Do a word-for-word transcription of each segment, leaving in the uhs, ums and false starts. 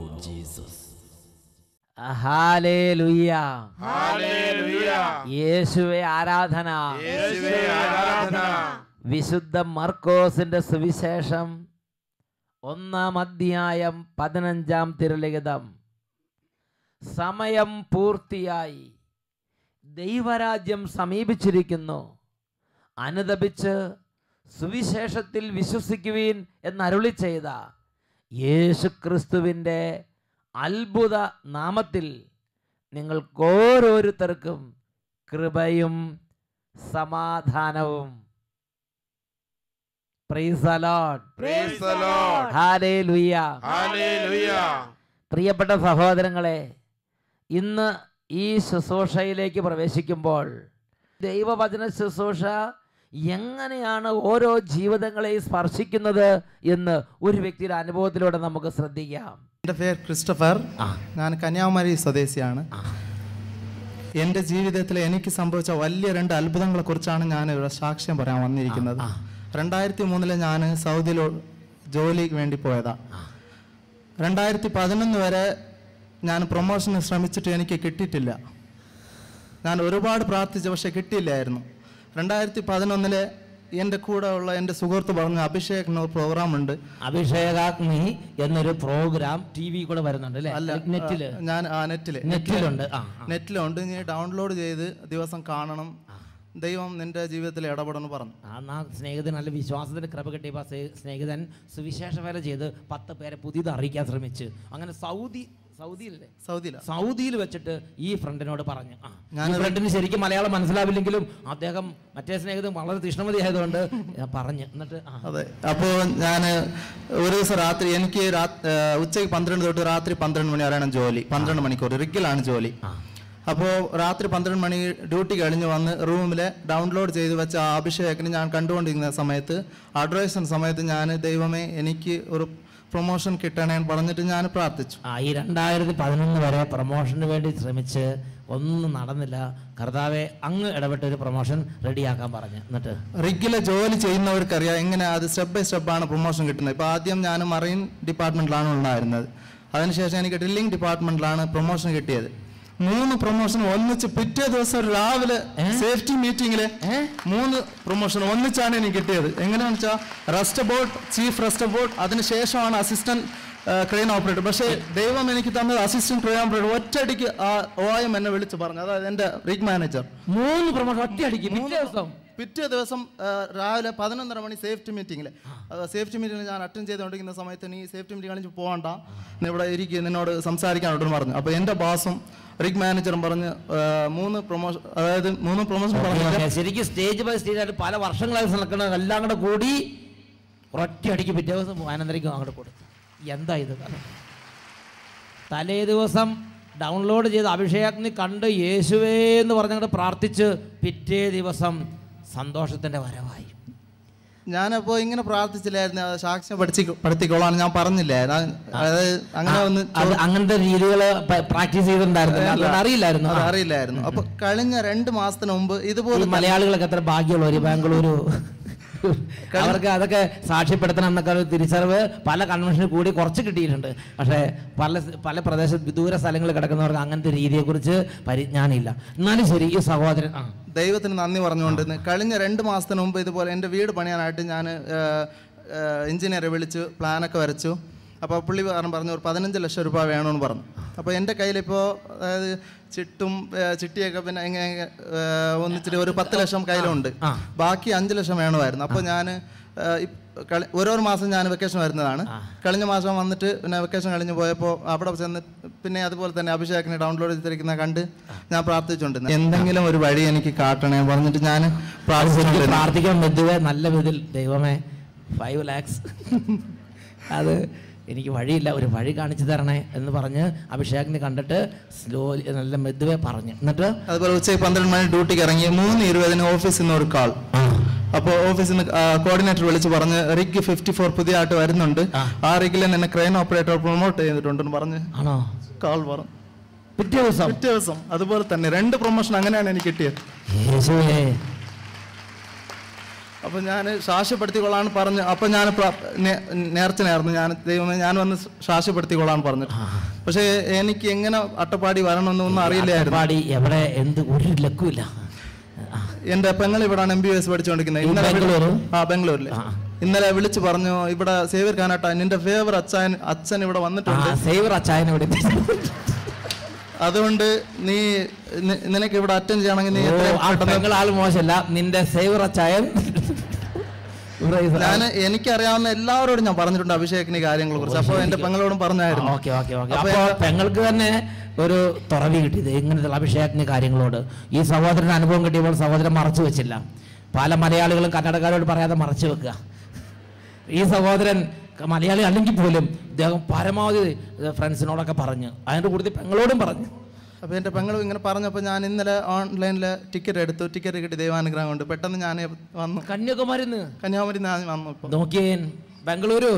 Jesus. Hallelujah. ഹല്ലേലൂയ. യേശുവേ ആരാധന. യേശുവേ ആരാധന. വിശുദ്ധ മർക്കോസിന്റെ സുവിശേഷം ഒന്നാം അധ്യായം പതിനഞ്ചാം തിരുലിഖിതം. സമയം പൂർത്തിയായി, ദൈവരാജ്യം സമീപിച്ചിരിക്കുന്നു, അനുതപിച്ച് സുവിശേഷത്തിൽ വിശ്വസിക്കുവീൻ എന്നരുളി ചെയ്ത യേശുക്രിസ്തുവിൻ്റെ അത്ഭുത നാമത്തിൽ നിങ്ങൾക്കോരോരുത്തർക്കും കൃപയും സമാധാനവും. Praise the lord. Praise the lord. ഹല്ലേലൂയ. ഹല്ലേലൂയ. പ്രിയപ്പെട്ട സഹോദരങ്ങളെ, ഇന്ന് ഈ ശുശ്രൂഷയിലേക്ക് പ്രവേശിക്കുമ്പോൾ ദൈവവചന ശുശ്രൂഷ എങ്ങനെയാണ് ഓരോ ജീവിതങ്ങളെയും സ്പർശിക്കുന്നത് എന്ന് ഒരു വ്യക്തിയുടെ അനുഭവത്തിലൂടെ നമുക്ക് ശ്രദ്ധിക്കാം. എൻ്റെ പേര് ക്രിസ്റ്റഫർ. ഞാൻ കന്യാകുമാരി സ്വദേശിയാണ്. എൻ്റെ ജീവിതത്തിൽ എനിക്ക് സംഭവിച്ച വലിയ രണ്ട് അത്ഭുതങ്ങളെ കുറിച്ചാണ് ഞാൻ ഇവിടെ സാക്ഷ്യം പറയാൻ വന്നിരിക്കുന്നത്. രണ്ടായിരത്തി മൂന്നില് ഞാൻ സൗദിയിൽ ജോലിക്ക് വേണ്ടി പോയതാണ്. രണ്ടായിരത്തി പതിനൊന്ന് വരെ ഞാൻ പ്രൊമോഷന് ശ്രമിച്ചിട്ട് എനിക്ക് കിട്ടിയിട്ടില്ല. ഞാൻ ഒരുപാട് പ്രാർത്ഥിച്ചു, പക്ഷെ കിട്ടിയില്ലായിരുന്നു. രണ്ടായിരത്തി പതിനൊന്നില് എൻ്റെ കൂടെ ഉള്ള എൻ്റെ സുഹൃത്ത് പറഞ്ഞു, അഭിഷേക് എന്നൊരു പ്രോഗ്രാം ഉണ്ട്. അഭിഷേകാഗ്നി എന്നൊരു പ്രോഗ്രാം ടി വി കൂടെ വരുന്നുണ്ട് അല്ലേ? അല്ല, നെറ്റില് ഞാൻ ആ നെറ്റില് നെറ്റിലുണ്ട് നെറ്റിലുണ്ട് നീ ഡൗൺലോഡ് ചെയ്ത് ദിവസം കാണണം, ദൈവം നിന്റെ ജീവിതത്തിൽ ഇടപെടുന്നു പറഞ്ഞു. ആ സ്നേഹിതൻ നല്ല വിശ്വാസത്തിന്റെ കൃപ കിട്ടിയപ്പോൾ സ്നേഹിതൻ സുവിശേഷ വേല ചെയ്ത് പത്ത് പേരെ പുതിയത് അറിയിക്കാൻ ശ്രമിച്ചു. അങ്ങനെ സൗദി സൗദിയിലല്ലേ സൗദിയില സൗദിയിൽ വെച്ചിട്ട് ഈ ഫ്രണ്ടിനോട് പറഞ്ഞു. ആ ഞാൻ ഫ്രണ്ടിന് ശരിക്കും മലയാളം മനസ്സിലാവില്ലെങ്കിലും അദ്ദേഹം മറ്റേ സ്നേഹിതൻ വളരെ തീഷ്ണമതി ആയതുകൊണ്ട് പറഞ്ഞു. എന്നിട്ട് അതെ, അപ്പോൾ ഞാൻ ഒരു ദിവസം രാത്രി എനിക്ക് ഉച്ചയ്ക്ക് പന്ത്രണ്ട് തൊട്ട് രാത്രി പന്ത്രണ്ട് മണി വരെയാണ് ജോലി. പന്ത്രണ്ട് മണിക്കൂർ റിഗിലാണ് ജോലി. അപ്പോൾ രാത്രി പന്ത്രണ്ട് മണി ഡ്യൂട്ടി കഴിഞ്ഞ് വന്ന് റൂമിൽ ഡൗൺലോഡ് ചെയ്ത് വെച്ച ആ അഭിഷേകത്തിന് ഞാൻ കണ്ടുകൊണ്ടിരിക്കുന്ന സമയത്ത് അഡ്വൈസൺ സമയത്ത് ഞാൻ ദൈവമേ എനിക്ക് ഒരു പ്രൊമോഷൻ കിട്ടണേന്ന് പറഞ്ഞിട്ട് ഞാൻ പ്രാർത്ഥിച്ചു. ആ ഈ രണ്ടായിരത്തി പതിനൊന്ന് വരെ പ്രൊമോഷന് വേണ്ടി ശ്രമിച്ച് ഒന്നും നടന്നില്ല. കർത്താവെ അങ്ങ് ഇടപെട്ട് ഒരു പ്രൊമോഷൻ റെഡിയാക്കാൻ പറഞ്ഞു. എന്നിട്ട് റിഗിലെ ജോലി ചെയ്യുന്നവർക്കറിയാം എങ്ങനെ അത് സ്റ്റെപ്പ് ബൈ സ്റ്റെപ്പാണ് പ്രൊമോഷൻ കിട്ടുന്നത്. ഇപ്പോൾ ആദ്യം ഞാൻ മറൈൻ ഡിപ്പാർട്ട്മെൻറ്റിലാണ് ഉണ്ടായിരുന്നത്. അതിനുശേഷം എനിക്ക് ഡ്രില്ലിംഗ് ഡിപ്പാർട്ട്മെൻറ്റിലാണ് പ്രൊമോഷൻ കിട്ടിയത്. മൂന്ന് പ്രൊമോഷൻ ഒന്നിച്ച് പിറ്റേ ദിവസം രാവിലെ സേഫ്റ്റി മീറ്റിംഗില് മൂന്ന് പ്രൊമോഷൻ ഒന്നിച്ചാണ് എനിക്ക് കിട്ടിയത്. എങ്ങനെയാണെന്ന് വെച്ചാൽ rest board, chief rest board, അതിനുശേഷമാണ് അസിസ്റ്റന്റ് ക്രെയിൻ ഓപ്പറേറ്റർ. പക്ഷേ ദൈവം എനിക്ക് തന്നത് അസിസ്റ്റന്റ് ക്രെയിൻ ഓപ്പറേറ്റർ ഒറ്റയടിക്ക് ആ ഒ എം എന്നെ വിളിച്ച് പറഞ്ഞു. അതായത് എൻ്റെ റിഗ് മാനേജർ മൂന്ന് പ്രൊമോഷൻ ഒറ്റയടിക്ക് പിറ്റേ ദിവസം പിറ്റേ ദിവസം രാവിലെ പതിനൊന്നര മണി സേഫ്റ്റി മീറ്റിംഗിൽ സേഫ്റ്റി മീറ്റിംഗിൽ ഞാൻ അറ്റൻഡ് ചെയ്തുകൊണ്ടിരിക്കുന്ന സമയത്ത് നീ സേഫ്റ്റി മീറ്റിംഗ് കളിച്ച് പോകണ്ട, നീ ഇവിടെ ഇരിക്കുക, നിന്നോട് സംസാരിക്കാനോട്ട് പറഞ്ഞു. അപ്പോൾ എൻ്റെ ബോസും റിഗ് മാനേജറും പറഞ്ഞ് മൂന്ന് പ്രൊമോഷൻ അതായത് മൂന്ന് പ്രൊമോഷൻ പറഞ്ഞു. ശരിക്കും സ്റ്റേജ് ബൈ സ്റ്റേജ് ആയിട്ട് പല വർഷങ്ങളായി നടക്കുന്നത് എല്ലാം കൂടെ കൂടി ഒറ്റയടിക്ക് പിറ്റേ ദിവസം ആനന്ദരിക്കും അങ്ങോട്ട് കൊടുത്തു. എന്താ ഇത്? തലേ ദിവസം ഡൗൺലോഡ് ചെയ്ത് അഭിഷേകത്തിന് കണ്ട് യേശുവേ എന്ന് പറഞ്ഞങ്ങോട്ട് പ്രാർത്ഥിച്ച് പിറ്റേ ദിവസം സന്തോഷത്തിൻ്റെ വരവായി. ഞാനപ്പോൾ ഇങ്ങനെ പ്രാർത്ഥിച്ചില്ലായിരുന്നു, സാക്ഷ്യം പഠിച്ച് പഠിത്തിക്കോളാൻ ഞാൻ പറഞ്ഞില്ലേ. അതായത് അങ്ങനെ ഒന്ന് അങ്ങനത്തെ രീതികൾ പ്രാക്ടീസ് ചെയ്തിട്ടുണ്ടായിരുന്നു, അറിയില്ലായിരുന്നു അറിയില്ലായിരുന്നു അപ്പൊ കഴിഞ്ഞ രണ്ട് മാസത്തിന് മുമ്പ് ഇതുപോലെ മലയാളികളൊക്കെ എത്ര ഭാഗ്യമുള്ളവർ, ബാംഗ്ലൂരു അവർക്ക് അതൊക്കെ സാക്ഷ്യപ്പെടുത്തണം എന്നൊക്കെ ഒരു തിരിച്ചറിവ് പല കൺവെൻഷനിൽ കൂടി കുറച്ച് കിട്ടിയിട്ടുണ്ട്. പക്ഷേ പല പല പ്രദേശത്ത് ദൂര സ്ഥലങ്ങളിൽ കിടക്കുന്നവർക്ക് അങ്ങനത്തെ രീതിയെക്കുറിച്ച് പരിജ്ഞാനമില്ല. എന്നാലും ശരി, ഈ സഹോദരൻ ആ ദൈവത്തിന് നന്ദി പറഞ്ഞുകൊണ്ടിരുന്നു. കഴിഞ്ഞ രണ്ട് മാസത്തിന് മുമ്പ് ഇതുപോലെ എൻ്റെ വീട് പണിയാനായിട്ട് ഞാൻ എഞ്ചിനീയറെ വിളിച്ച് പ്ലാനൊക്കെ വരച്ചു. അപ്പോൾ പുള്ളി പറഞ്ഞു ഒരു പതിനഞ്ച് ലക്ഷം രൂപ വേണമെന്ന് പറഞ്ഞു. അപ്പോൾ എൻ്റെ കയ്യിലിപ്പോൾ അതായത് ചിട്ടും ചിട്ടിയൊക്കെ പിന്നെ ഇങ്ങനെ ഒന്നിച്ചിട്ട് ഒരു പത്ത് ലക്ഷം കയ്യിലുണ്ട്, ബാക്കി അഞ്ച് ലക്ഷം വേണമായിരുന്നു. അപ്പോൾ ഞാൻ ഓരോ മാസം ഞാൻ വെക്കേഷൻ വരുന്നതാണ്. കഴിഞ്ഞ മാസം വന്നിട്ട് പിന്നെ വെക്കേഷൻ കഴിഞ്ഞ് പോയപ്പോൾ അവിടെ ചെന്ന് പിന്നെ അതുപോലെ തന്നെ അഭിഷേകിനെ ഡൗൺലോഡ് ചെയ്തിരിക്കുന്ന കണ്ട് ഞാൻ പ്രാർത്ഥിച്ചുകൊണ്ടിരുന്നു, എന്തെങ്കിലും ഒരു വഴി എനിക്ക് കാട്ടണേ പറഞ്ഞിട്ട് ഞാൻ പ്രാർത്ഥിച്ചു. പ്രാർത്ഥിക്കാൻ മെതുവേ നല്ല വിധിൽ ദൈവമേ ഫൈവ് ലാക്സ് അത് എനിക്ക് വഴിയില്ല, ഒരു വഴി കാണിച്ചു തരണേ എന്ന് പറഞ്ഞ് അഭിഷേകിനെ കണ്ടിട്ട് സ്ലോ നല്ല മെതുവെ പറഞ്ഞു. എന്നിട്ട് അതുപോലെ ഉച്ചയ്ക്ക് പന്ത്രണ്ട് മണി ഡ്യൂട്ടിക്ക് ഇറങ്ങി മൂന്ന് ഇരുപതിന് ഓഫീസിൽ നിന്ന് ഒരു കാൾ. അപ്പോൾ ഓഫീസിൽ നിന്ന് കോർഡിനേറ്റർ വിളിച്ച് പറഞ്ഞ് റിഗ് ഫിഫ്റ്റി ഫോർ പുതിയതായിട്ട് വരുന്നുണ്ട്, ആ റിഗിൽ എന്നെ ക്രെയിൻ ഓപ്പറേറ്റർ പ്രൊമോട്ട് ചെയ്തിട്ടുണ്ടെന്ന് പറഞ്ഞ് ആണോ കാൾ പറഞ്ഞു. പിറ്റേ ദിവസം പിറ്റേ ദിവസം അതുപോലെ തന്നെ രണ്ട് പ്രൊമോഷൻ അങ്ങനെയാണ് എനിക്ക് കിട്ടിയത്. അപ്പം ഞാൻ സാക്ഷ്യപ്പെടുത്തിക്കൊള്ളാൻ പറഞ്ഞു. അപ്പം ഞാൻ നേർച്ച നേർന്നു, ഞാൻ ദൈവമേ ഞാൻ വന്ന് സാക്ഷ്യപ്പെടുത്തിക്കൊള്ളാൻ പറഞ്ഞിട്ട്. പക്ഷേ എനിക്ക് എങ്ങനെ അട്ടപ്പാടി വരണമെന്നൊന്നും അറിയില്ലായിരുന്നു. അട്ടപ്പാടി എവിടെ എന്ത് ഒരു ലക്കുമില്ല. എൻ്റെ പെങ്ങൾ ഇവിടെയാണ് എം ബി ബി എസ് പഠിച്ചുകൊണ്ടിരിക്കുന്നത്. ഇന്നലെ ആ ബാംഗ്ലൂരിൽ ഇന്നലെ വിളിച്ചു പറഞ്ഞു, ഇവിടെ സേവ്യർ കാനാട്ട നിന്റെ ഫേവർ അച്ഛൻ അച്ഛൻ ഇവിടെ വന്നിട്ടുണ്ട്, സേവ്യർ അച്ഛൻ ഇവിടെ. അതുകൊണ്ട് നീ നിനക്ക് ഇവിടെ അറ്റൻഡ് ചെയ്യണമെങ്കിൽ നീ ആൾ മോശമല്ല, നിന്റെ സേവ്യർ അച്ഛൻ. ഞാൻ എനിക്കറിയാവുന്ന എല്ലാവരോടും ഞാൻ പറഞ്ഞിട്ടുണ്ട് അഭിഷേകിന്റെ കാര്യങ്ങളെ കുറിച്ച്. അപ്പോൾ എന്റെ പെങ്ങളോടും പറഞ്ഞായിരുന്നു. ഓക്കെ ഓക്കെ ഓക്കെ അപ്പോൾ പെങ്ങൾക്ക് തന്നെ ഒരു തുറവി കിട്ടിയത് ഇങ്ങനത്തെ അഭിഷേകിന്റെ കാര്യങ്ങളോട്. ഈ സഹോദരന് അനുഭവം കിട്ടിയപ്പോൾ സഹോദരൻ മറച്ചു വെച്ചില്ല. പല മലയാളികളും കന്നഡക്കാരോട് പറയാതെ മറച്ചു വെക്കുക. ഈ സഹോദരൻ മലയാളി അല്ലെങ്കിൽ പോലും ഇദ്ദേഹം പരമാവധി ഫ്രണ്ട്സിനോടൊക്കെ പറഞ്ഞു, അതിൻ്റെ കൂടുതൽ പെങ്ങളോടും പറഞ്ഞു. അപ്പോൾ എൻ്റെ പെങ്ങളും ഇങ്ങനെ പറഞ്ഞപ്പോൾ ഞാൻ ഇന്നലെ ഓൺലൈനിൽ ടിക്കറ്റ് എടുത്തു. ടിക്കറ്റ് കിട്ടി, ദൈവാനുഗ്രഹം കൊണ്ട് പെട്ടെന്ന് ഞാൻ വന്നു. കന്യാകുമാരി കന്യാകുമാരി ഞാൻ വന്നു. ഇപ്പോൾ നോക്കിയേ ബാംഗ്ലൂരു,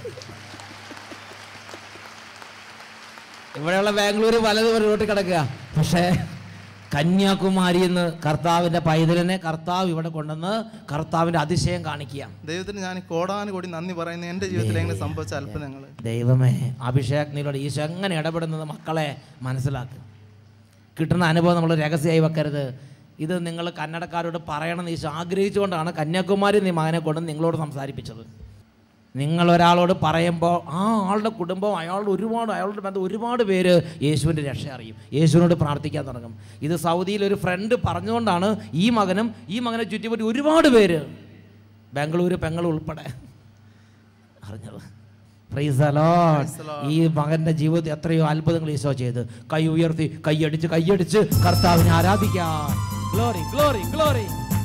ഇവിടെയുള്ള ബാംഗ്ലൂര് പലതും റോട്ടിൽ കിടക്കുക. പക്ഷേ കന്യാകുമാരി എന്ന് കർത്താവിൻ്റെ പൈതലിനെ കർത്താവ് ഇവിടെ കൊണ്ടുവന്ന് കർത്താവിൻ്റെ അതിശയം കാണിക്കുക. ദൈവത്തിന് ഞാൻ കോടാനുകൂടി നന്ദി പറയുന്നത് എൻ്റെ ജീവിതത്തിൽ എങ്ങനെ സംഭവിച്ച അത്ഭുതങ്ങൾ. ദൈവമേ, അഭിഷേകത്തിലൂടെ ഈശോ എങ്ങനെ ഇടപെടുന്നത് മക്കളെ മനസ്സിലാക്കുക. കിട്ടുന്ന അനുഭവം നമ്മൾ രഹസ്യമായി വെക്കരുത്. ഇത് നിങ്ങൾ കന്നഡക്കാരോട് പറയണമെന്ന് ഈശോ ആഗ്രഹിച്ചുകൊണ്ടാണ് കന്യാകുമാരി നീ മകനെ കൊണ്ട് നിങ്ങളോട് സംസാരിപ്പിച്ചത്. നിങ്ങൾ ഒരാളോട് പറയുമ്പോൾ ആ ആളുടെ കുടുംബം, അയാളുടെ ഒരുപാട് അയാളുടെ ബന്ധം ഒരുപാട് പേര് യേശുവിൻ്റെ രക്ഷ അറിയും, യേശുവിനോട് പ്രാർത്ഥിക്കാൻ തുടങ്ങും. ഇത് സൗദിയിൽ ഒരു ഫ്രണ്ട് പറഞ്ഞുകൊണ്ടാണ് ഈ മകനും ഈ മകനെ ചുറ്റിപ്പറ്റി ഒരുപാട് പേര് ബാംഗ്ലൂര് പെങ്ങൾ ഉൾപ്പെടെ അറിഞ്ഞത്. Praise the lord. ഈ മകൻ്റെ ജീവിതത്തിൽ എത്രയോ അത്ഭുതങ്ങൾ ഈശോ ചെയ്ത്. കൈ ഉയർത്തി കൈയടിച്ച് കൈയടിച്ച് കർത്താവിനെ ആരാധിക്കാം. Glory glory glory.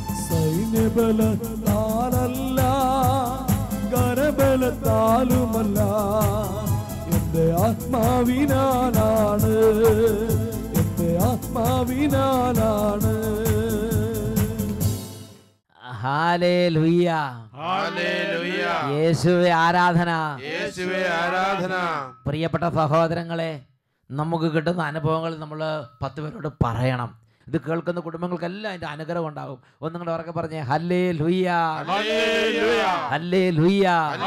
സൈന്യബലത്താലല്ല കരബലത്താലുമല്ല, എന്റെ ആത്മാവിനാലാണ്, എന്റെ ആത്മാവിനാലാണ്. ഹല്ലേലൂയ, ഹല്ലേലൂയ. യേശുവേ ആരാധന, യേശുവേ ആരാധന. പ്രിയപ്പെട്ട സഹോദരങ്ങളെ, നമുക്ക് കിട്ടുന്ന അനുഭവങ്ങൾ നമ്മൾ പത്ത് പേരോട് പറയണം. ഇത് കേൾക്കുന്ന കുടുംബങ്ങൾക്കെല്ലാം അതിന്റെ അനുഗ്രഹം ഉണ്ടാകും. ഒന്ന് നിങ്ങളുടെ ഉറക്കെ പറഞ്ഞേ ഹല്ലേലൂയ, ഹല്ലേലൂയ.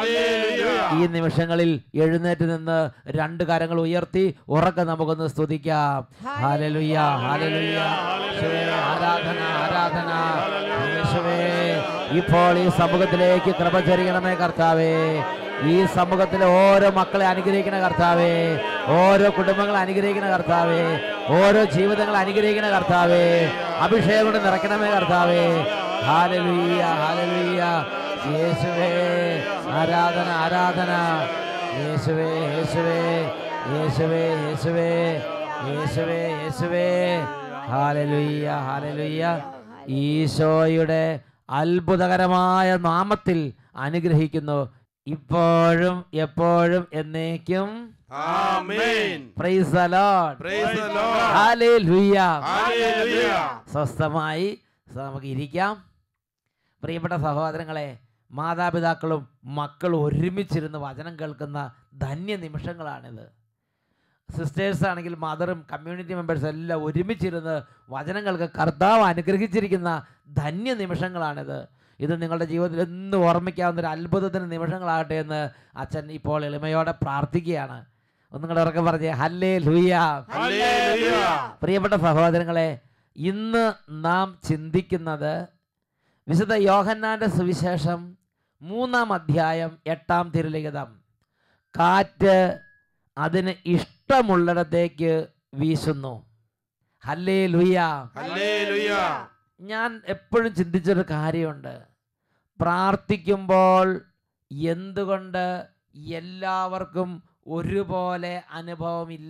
ഈ നിമിഷങ്ങളിൽ എഴുന്നേറ്റ് നിന്ന് രണ്ട് കരങ്ങൾ ഉയർത്തി ഉറക്കെ നമുക്കൊന്ന് സ്തുതിക്കാം. ഹല്ലേലൂയ, ഹല്ലേലൂയ. യേശുവേ ആരാധന, ആരാധന. യേശുവേ ഇപ്പോൾ ഈ സമൂഹത്തിലേക്ക് കൃപ ചൊരിയണമേ കർത്താവേ. ഈ സമൂഹത്തിലെ ഓരോ മക്കളെ അനുഗ്രഹിക്കണ കർത്താവേ, ഓരോ കുടുംബങ്ങളെ അനുഗ്രഹിക്കണ കർത്താവേ, ഓരോ ജീവിതങ്ങളെ അനുഗ്രഹിക്കണ കർത്താവേ. അഭിഷേകം കൊണ്ട് നിറയ്ക്കണമേ കർത്താവേ. ഹല്ലേലൂയ, ഹല്ലേലൂയ. യേശുവേ ആരാധന, ആരാധന. യേശുവേ, യേശുവേ, യേശുവേ, യേശുവേ, യേശുവേ, യേശുവേ. ഹല്ലേലൂയ, ഹല്ലേലൂയ. ഈശോയുടെ അത്ഭുതകരമായ നാമത്തിൽ അനുഗ്രഹിക്കുന്നു, ഇപ്പോഴും എപ്പോഴും എന്നേക്കും. ആമേൻ. Praise the lord. Praise the lord. ഹല്ലേലൂയ. ഹല്ലേലൂയ. സ്വസ്ഥമായി നമുക്ക് ഇരിക്കാം. പ്രിയപ്പെട്ട സഹോദരങ്ങളെ, മാതാപിതാക്കളും മക്കളും ഒരുമിച്ചിരുന്ന് വചനം കേൾക്കുന്ന ധന്യ നിമിഷങ്ങളാണിത്. സിസ്റ്റേഴ്സ് ആണെങ്കിൽ മദറും കമ്മ്യൂണിറ്റി മെമ്പേഴ്സും എല്ലാം ഒരുമിച്ചിരുന്ന് വചനം കേൾക്കുക കർത്താവ് അനുഗ്രഹിച്ചിരിക്കുന്ന ധന്യ നിമിഷങ്ങളാണിത്. ഇത് നിങ്ങളുടെ ജീവിതത്തിൽ എന്നും ഓർമ്മിക്കാവുന്ന ഒരു അത്ഭുതത്തിന് നിമിഷങ്ങളാകട്ടെ എന്ന് അച്ഛൻ ഇപ്പോൾ എളിമയോടെ പ്രാർത്ഥിക്കുകയാണ്. ഒന്ന് നിങ്ങളുടെ ഉറക്കെ പറഞ്ഞേ ഹല്ലേലൂയ. പ്രിയപ്പെട്ട സഹോദരങ്ങളെ, ഇന്ന് നാം ചിന്തിക്കുന്നത് വിശുദ്ധ യോഹന്നാന്റെ സുവിശേഷം മൂന്നാം അധ്യായം എട്ടാം തിരുലിഖിതം. കാറ്റ് അതിന് ഇഷ്ടമുള്ളിടത്തേക്ക് വീശുന്നു. ഹല്ലേലൂയ, ഹല്ലേലൂയ. ഞാൻ എപ്പോഴും ചിന്തിച്ചൊരു കാര്യമുണ്ട്. പ്രാർത്ഥിക്കുമ്പോൾ എന്തുകൊണ്ട് എല്ലാവർക്കും ഒരുപോലെ അനുഭവമില്ല?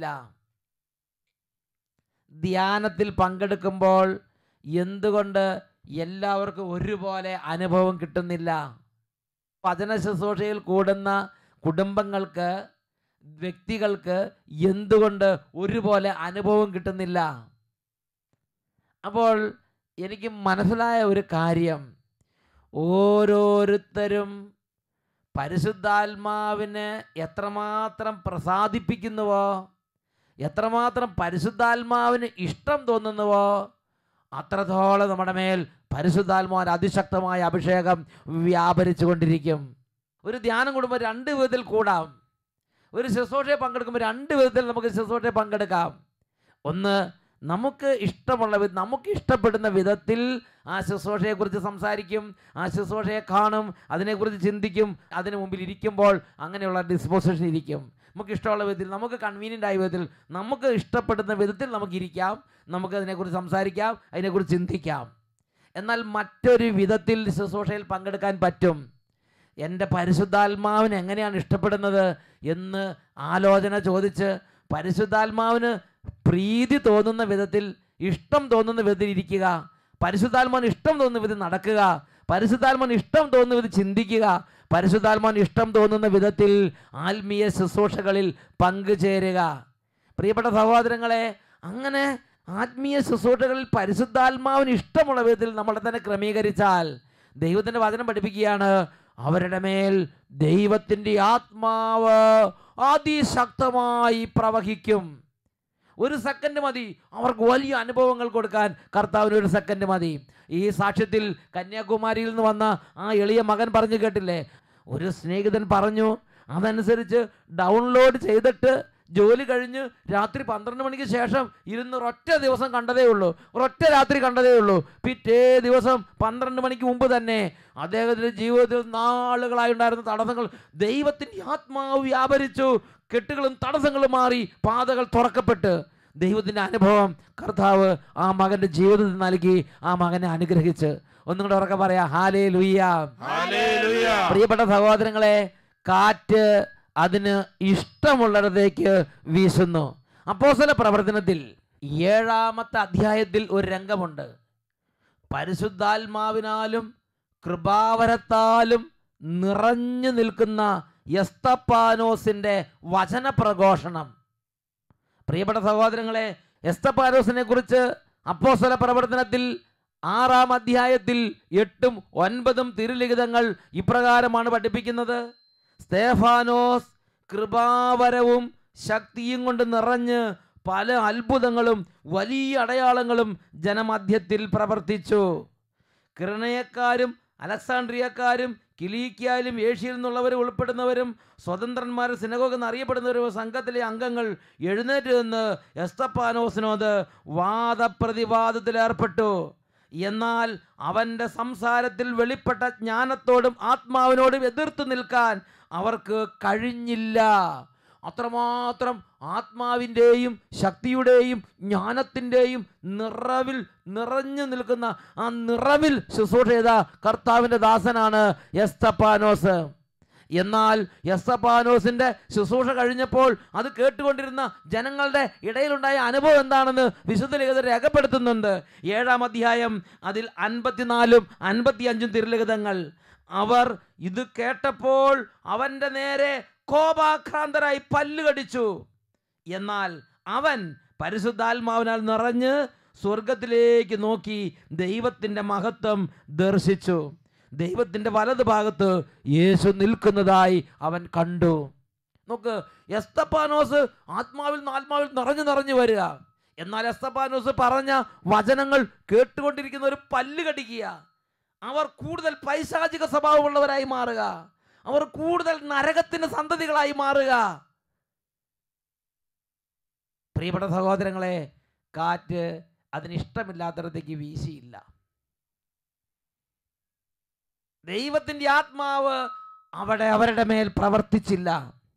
ധ്യാനത്തിൽ പങ്കെടുക്കുമ്പോൾ എന്തുകൊണ്ട് എല്ലാവർക്കും ഒരുപോലെ അനുഭവം കിട്ടുന്നില്ല? വചന ശുശ്രൂഷയിൽ കൂടുന്ന കുടുംബങ്ങൾക്ക്, വ്യക്തികൾക്ക് എന്തുകൊണ്ട് ഒരുപോലെ അനുഭവം കിട്ടുന്നില്ല? അപ്പോൾ എനിക്ക് മനസ്സിലായ ഒരു കാര്യം, ഓരോരുത്തരും പരിശുദ്ധാത്മാവിനെ എത്രമാത്രം പ്രസാദിപ്പിക്കുന്നുവോ, എത്രമാത്രം പരിശുദ്ധാത്മാവിന് ഇഷ്ടം തോന്നുന്നുവോ, അത്രത്തോളം നമ്മുടെ മേൽ പരിശുദ്ധാത്മാവിന്റെ അതിശക്തമായ അഭിഷേകം വ്യാപരിച്ചു കൊണ്ടിരിക്കും. ഒരു ധ്യാനം കൂടുമ്പോൾ രണ്ട് വിധത്തിൽ കൂടാം. ഒരു ശുശ്രൂഷയെ പങ്കെടുക്കുമ്പോൾ രണ്ട് വിധത്തിൽ നമുക്ക് ശുശ്രൂഷയെ പങ്കെടുക്കാം. ഒന്ന്, നമുക്ക് ഇഷ്ടമുള്ള വിധം, നമുക്ക് ഇഷ്ടപ്പെടുന്ന വിധത്തിൽ ആ ശുശ്രൂഷയെക്കുറിച്ച് സംസാരിക്കും, ആ ശുശ്രൂഷയെ കാണും, അതിനെക്കുറിച്ച് ചിന്തിക്കും. അതിന് മുമ്പിൽ ഇരിക്കുമ്പോൾ അങ്ങനെയുള്ള ഡിസ്പോസിഷൻ ഇരിക്കും. നമുക്ക് ഇഷ്ടമുള്ള വിധത്തിൽ, നമുക്ക് കൺവീനിയൻ്റ് ആയ വിധത്തിൽ, നമുക്ക് ഇഷ്ടപ്പെടുന്ന വിധത്തിൽ നമുക്കിരിക്കാം, നമുക്ക് അതിനെക്കുറിച്ച് സംസാരിക്കാം, അതിനെക്കുറിച്ച് ചിന്തിക്കാം. എന്നാൽ മറ്റൊരു വിധത്തിൽ ശുശ്രൂഷയിൽ പങ്കെടുക്കാൻ പറ്റും. എൻ്റെ പരിശുദ്ധാത്മാവിന് എങ്ങനെയാണ് ഇഷ്ടപ്പെടുന്നത് എന്ന് ആലോചന ചോദിച്ച് പരിശുദ്ധാത്മാവിന് പ്രീതി തോന്നുന്ന വിധത്തിൽ, ഇഷ്ടം തോന്നുന്ന വിധത്തിൽ ഇരിക്കുക, പരിശുദ്ധാത്മാവിന് ഇഷ്ടം തോന്നുന്ന വിധത്തിൽ നടക്കുക, പരിശുദ്ധാത്മാവിന് ഇഷ്ടം തോന്നുന്ന വിധത്തിൽ ചിന്തിക്കുക, പരിശുദ്ധാത്മാവിന് ഇഷ്ടം തോന്നുന്ന വിധത്തിൽ ആത്മീയ ശുശ്രൂഷകളിൽ പങ്കുചേരുക. പ്രിയപ്പെട്ട സഹോദരങ്ങളെ, അങ്ങനെ ആത്മീയ ശുശ്രൂഷകളിൽ പരിശുദ്ധാത്മാവിന് ഇഷ്ടമുള്ള വിധത്തിൽ നമ്മളെ തന്നെ ക്രമീകരിച്ചാൽ, ദൈവത്തിൻ്റെ വചനം പഠിപ്പിക്കുകയാണ്, അവരുടെ മേൽ ദൈവത്തിൻ്റെ ആത്മാവ് അതിശക്തമായി പ്രവഹിക്കും. ഒരു സെക്കൻഡ് മതി അവർക്ക് വലിയ അനുഭവങ്ങൾ കൊടുക്കാൻ. കർത്താവിന് ഒരു സെക്കൻഡ് മതി. ഈ സാക്ഷ്യത്തിൽ കന്യാകുമാരിയിൽ നിന്ന് വന്ന ആ എളിയ മകൻ പറഞ്ഞു കേട്ടില്ലേ, ഒരു സ്നേഹിതൻ പറഞ്ഞു, അതനുസരിച്ച് ഡൗൺലോഡ് ചെയ്തിട്ട് ജോലി കഴിഞ്ഞ് രാത്രി പന്ത്രണ്ട് മണിക്ക് ശേഷം ഇരുന്ന് ഒരൊറ്റ ദിവസം കണ്ടതേ ഉള്ളൂ, ഒരൊറ്റ രാത്രി കണ്ടതേ ഉള്ളൂ. പിറ്റേ ദിവസം പന്ത്രണ്ട് മണിക്ക് മുമ്പ് തന്നെ അദ്ദേഹത്തിൻ്റെ ജീവിതത്തിൽ നാളുകളായി ഉണ്ടായിരുന്ന തടസ്സങ്ങൾ ദൈവത്തിൻ്റെ ആത്മാവ് വ്യാപരിച്ചു. കെട്ടുകളും തടസ്സങ്ങളും മാറി, പാതകൾ തുറക്കപ്പെട്ട് ദൈവത്തിൻ്റെ അനുഭവം കർത്താവ് ആ മകൻ്റെ ജീവിതത്തിൽ നൽകി, ആ മകനെ അനുഗ്രഹിച്ച്. ഒന്നും കൂടെ ഉറക്കെ പറയാ, ഹല്ലേലൂയ. പ്രിയപ്പെട്ട സഹോദരങ്ങളെ, കാറ്റ് അതിന് ഇഷ്ടമുള്ളിടത്തേക്ക് വീശുന്നു. അപ്പോസ്തല പ്രവർത്തനത്തിൽ ഏഴാമത്തെ അധ്യായത്തിൽ ഒരു രംഗമുണ്ട്. പരിശുദ്ധാത്മാവിനാലും കൃപാവരത്താലും നിറഞ്ഞു നിൽക്കുന്ന എസ്തപ്പാനോസിൻ്റെ വചനപ്രഘോഷണം. പ്രിയപ്പെട്ട സഹോദരങ്ങളെ, എസ്തപ്പാനോസിനെ കുറിച്ച് അപ്പോസ്തല പ്രവർത്തനത്തിൽ ആറാം അധ്യായത്തിൽ എട്ടും ഒൻപതും തിരുലിഖിതങ്ങൾ ഇപ്രകാരമാണ് പഠിപ്പിക്കുന്നത്. സ്തേഫാനോസ് കൃപാവരവും ശക്തിയും കൊണ്ട് നിറഞ്ഞ് പല അത്ഭുതങ്ങളും വലിയ അടയാളങ്ങളും ജനമധ്യത്തിൽ പ്രവർത്തിച്ചു. കിരണയക്കാരും അലക്സാണ്ട്രിയക്കാരും കിലീക്കിയായാലും ഏഷ്യയിൽ നിന്നുള്ളവരും ഉൾപ്പെടുന്നവരും സ്വതന്ത്രന്മാരും സിനഗോഗ് എന്നറിയപ്പെടുന്നവരും സംഘത്തിലെ അംഗങ്ങൾ എഴുന്നേറ്റ് നിന്ന് എസ്തപ്പാനോസിനോട് വാദപ്രതിവാദത്തിലേർപ്പെട്ടു. എന്നാൽ അവൻ്റെ സംസാരത്തിൽ വെളിപ്പെട്ട ജ്ഞാനത്തോടും ആത്മാവിനോടും എതിർത്തു നിൽക്കാൻ അവർക്ക് കഴിഞ്ഞില്ല. അത്രമാത്രം ആത്മാവിൻ്റെയും ശക്തിയുടെയും ജ്ഞാനത്തിൻ്റെയും നിറവിൽ നിറഞ്ഞു നിൽക്കുന്ന ആ നിറവിൽ ശുശ്രൂഷ ചെയ്ത കർത്താവിൻ്റെ ദാസനാണ് എസ്തപ്പാനോസ്. എന്നാൽ എസ്തപ്പാനോസിൻ്റെ ശുശ്രൂഷ കഴിഞ്ഞപ്പോൾ അത് കേട്ടുകൊണ്ടിരുന്ന ജനങ്ങളുടെ ഇടയിലുണ്ടായ അനുഭവം എന്താണെന്ന് വിശുദ്ധ ലിഖിതം രേഖപ്പെടുത്തുന്നുണ്ട്. ഏഴാം അധ്യായം അതിൽ അൻപത്തിനാലും അൻപത്തിയഞ്ചും തിരുലിഖിതങ്ങൾ. അവർ ഇത് കേട്ടപ്പോൾ അവൻ്റെ നേരെ കോപാക്രാന്തരായി പല്ല് കടിച്ചു. എന്നാൽ അവൻ പരിശുദ്ധാത്മാവിനാൽ നിറഞ്ഞ് സ്വർഗത്തിലേക്ക് നോക്കി ദൈവത്തിൻ്റെ മഹത്വം ദർശിച്ചു. ദൈവത്തിൻ്റെ വലതു ഭാഗത്ത് യേശു നിൽക്കുന്നതായി അവൻ കണ്ടു. നോക്ക്, എസ്തപ്പാനോസ് ആത്മാവിൽ നിന്ന് ആത്മാവിൽ നിറഞ്ഞു നിറഞ്ഞു വരിക. എന്നാൽ എസ്തപ്പാനോസ് പറഞ്ഞ വചനങ്ങൾ കേട്ടുകൊണ്ടിരിക്കുന്ന ഒരു പല്ല് കടിക്കുക. അവർ കൂടുതൽ പൈശാചിക സ്വഭാവമുള്ളവരായി മാറുക. അവർ കൂടുതൽ നരകത്തിന് സന്തതികളായി മാറുക. പ്രിയപ്പെട്ട സഹോദരങ്ങളെ, കാറ്റ് അതിനിഷ്ടമില്ലാത്തടത്തേക്ക് വീശിയില്ല. ദൈവത്തിൻ്റെ ആത്മാവ് അവിടെ അവരുടെ മേൽ പ്രവർത്തിച്ചില്ല.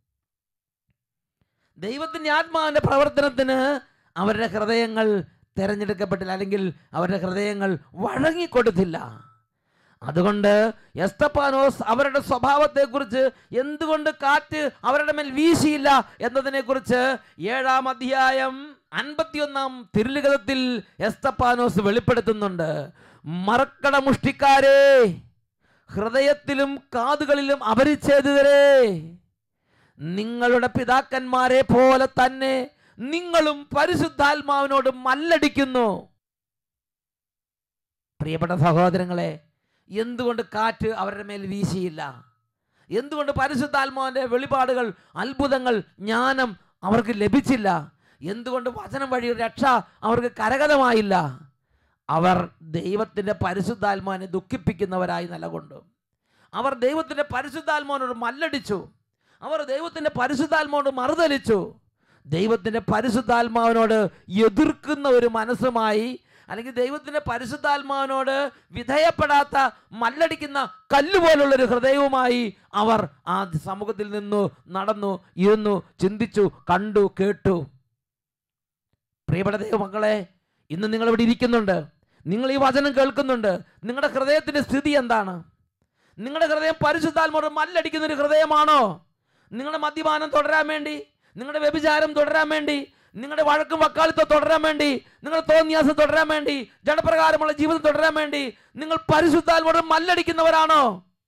ദൈവത്തിൻ്റെ ആത്മാവിൻ്റെ പ്രവർത്തനത്തിന് അവരുടെ ഹൃദയങ്ങൾ തിരഞ്ഞെടുക്കപ്പെട്ടില്ല, അല്ലെങ്കിൽ അവരുടെ ഹൃദയങ്ങൾ വഴങ്ങിക്കൊടുത്തില്ല. അതുകൊണ്ട് എസ്തപ്പാനോസ് അവരുടെ സ്വഭാവത്തെക്കുറിച്ച്, എന്തുകൊണ്ട് കാറ്റ് അവരുടെ മേൽ വീശിയില്ല എന്നതിനെക്കുറിച്ച് ഏഴാം അധ്യായം അൻപത്തിയൊന്നാം തിരുലിഖിതത്തിൽ എസ്തപ്പാനോസ് വെളിപ്പെടുത്തുന്നുണ്ട്. മറക്കട മുഷ്ടിക്കാരേ, ഹൃദയത്തിലും കാതുകളിലും അപരിച്ഛേദിതരേ, നിങ്ങളുടെ പിതാക്കന്മാരെ പോലെ തന്നെ നിങ്ങളും പരിശുദ്ധാത്മാവിനോട് മല്ലടിക്കുന്നു. പ്രിയപ്പെട്ട സഹോദരങ്ങളെ, എന്തുകൊണ്ട് കാറ്റ് അവരുടെ മേൽ വീശിയില്ല? എന്തുകൊണ്ട് പരിശുദ്ധാത്മാവിൻ്റെ വെളിപാടുകൾ, അത്ഭുതങ്ങൾ, ജ്ഞാനം അവർക്ക് ലഭിച്ചില്ല? എന്തുകൊണ്ട് വചനം വഴി രക്ഷ അവർക്ക് കരഗതമായില്ല? അവർ ദൈവത്തിൻ്റെ പരിശുദ്ധാത്മാവിനെ ദുഃഖിപ്പിക്കുന്നവരായി നിലകൊണ്ടു. അവർ ദൈവത്തിൻ്റെ പരിശുദ്ധാത്മാവിനോട് മല്ലടിച്ചു. അവർ ദൈവത്തിൻ്റെ പരിശുദ്ധാത്മാവോട് മറുതലിച്ചു. ദൈവത്തിൻ്റെ പരിശുദ്ധാത്മാവിനോട് എതിർക്കുന്ന ഒരു മനസ്സുമായി, അല്ലെങ്കിൽ ദൈവത്തിൻ്റെ പരിശുദ്ധാത്മാവിനോട് വിധേയപ്പെടാത്ത മല്ലടിക്കുന്ന കല്ലുപോലുള്ളൊരു ഹൃദയവുമായി അവർ ആ സമൂഹത്തിൽ നിന്നു നടന്നു, ഇരുന്നു, ചിന്തിച്ചു, കണ്ടു, കേട്ടു. പ്രിയപ്പെട്ട ദൈവമക്കളെ, ഇന്ന് നിങ്ങളിവിടെ ഇരിക്കുന്നുണ്ട്, നിങ്ങൾ ഈ വചനം കേൾക്കുന്നുണ്ട്. നിങ്ങളുടെ ഹൃദയത്തിൻ്റെ സ്ഥിതി എന്താണ്? നിങ്ങളുടെ ഹൃദയം പരിശുദ്ധാത്മാവോട് മല്ലടിക്കുന്നൊരു ഹൃദയമാണോ? നിങ്ങളുടെ മദ്യപാനം തുടരാൻ വേണ്ടി, നിങ്ങളുടെ വ്യഭിചാരം തുടരാൻ വേണ്ടി, നിങ്ങളുടെ വഴക്കും വക്കാളിത്തം തുടരാൻ വേണ്ടി, നിങ്ങളുടെ തോന്നിയാസം തുടരാൻ വേണ്ടി, ജഡപ്രകാരമുള്ള ജീവിതം തുടരാൻ വേണ്ടി നിങ്ങൾ പരിശുദ്ധാത്മാവോട് മല്ലടിക്കുന്നവരാണോ?